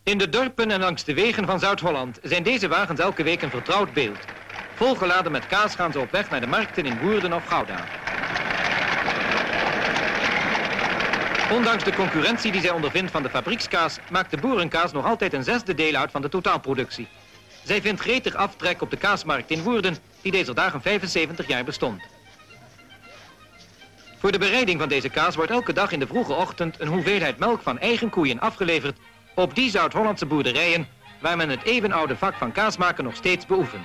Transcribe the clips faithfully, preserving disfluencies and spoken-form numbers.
In de dorpen en langs de wegen van Zuid-Holland zijn deze wagens elke week een vertrouwd beeld. Volgeladen met kaas gaan ze op weg naar de markten in Woerden of Gouda. Ondanks de concurrentie die zij ondervindt van de fabriekskaas, maakt de boerenkaas nog altijd een zesde deel uit van de totaalproductie. Zij vindt gretig aftrek op de kaasmarkt in Woerden, die deze dagen vijfenzeventig jaar bestond. Voor de bereiding van deze kaas wordt elke dag in de vroege ochtend een hoeveelheid melk van eigen koeien afgeleverd op die Zuid-Hollandse boerderijen waar men het eeuwenoude vak van kaasmaken nog steeds beoefent.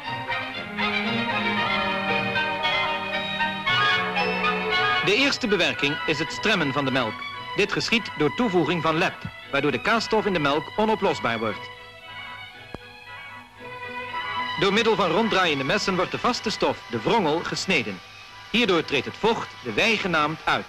De eerste bewerking is het stremmen van de melk. Dit geschiedt door toevoeging van lep, waardoor de kaasstof in de melk onoplosbaar wordt. Door middel van ronddraaiende messen wordt de vaste stof, de wrongel, gesneden. Hierdoor treedt het vocht, de wei genaamd, uit.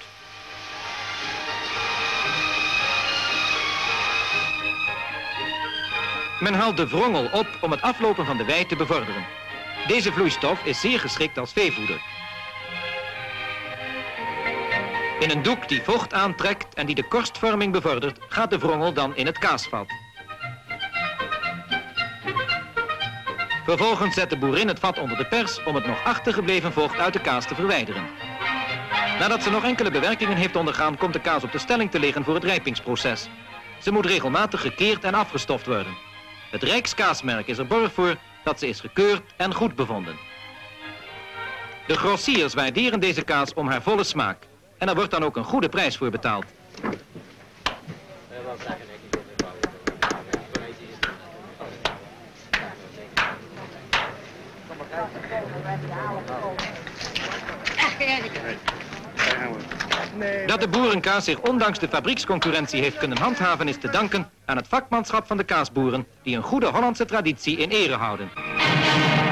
Men haalt de wrongel op om het aflopen van de wei te bevorderen. Deze vloeistof is zeer geschikt als veevoeder. In een doek die vocht aantrekt en die de korstvorming bevordert, gaat de wrongel dan in het kaasvat. Vervolgens zet de boerin het vat onder de pers om het nog achtergebleven vocht uit de kaas te verwijderen. Nadat ze nog enkele bewerkingen heeft ondergaan, komt de kaas op de stelling te liggen voor het rijpingsproces. Ze moet regelmatig gekeerd en afgestoft worden. Het Rijkskaasmerk is er borg voor dat ze is gekeurd en goed bevonden. De grossiers waarderen deze kaas om haar volle smaak. En er wordt dan ook een goede prijs voor betaald. Dat de boerenkaas zich ondanks de fabrieksconcurrentie heeft kunnen handhaven is te danken aan het vakmanschap van de kaasboeren die een goede Hollandse traditie in ere houden.